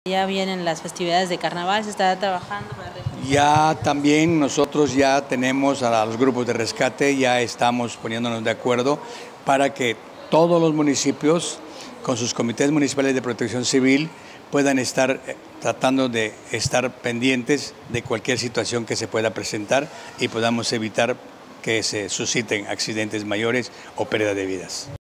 Ya vienen las festividades de carnaval, se está trabajando para Ya también nosotros ya tenemos a los grupos de rescate, ya estamos poniéndonos de acuerdo para que todos los municipios con sus comités municipales de protección civil puedan estar tratando de estar pendientes de cualquier situación que se pueda presentar y podamos evitar que se susciten accidentes mayores o pérdida de vidas.